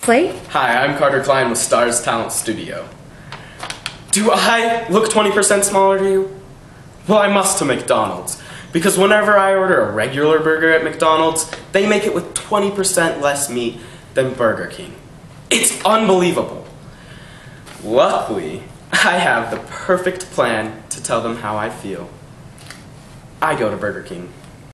Play? Hi, I'm Carter Klein with Stars Talent Studio. Do I look 20% smaller to you? Well, I must to McDonald's, because whenever I order a regular burger at McDonald's, they make it with 20% less meat than Burger King. It's unbelievable. Luckily, I have the perfect plan to tell them how I feel. I go to Burger King.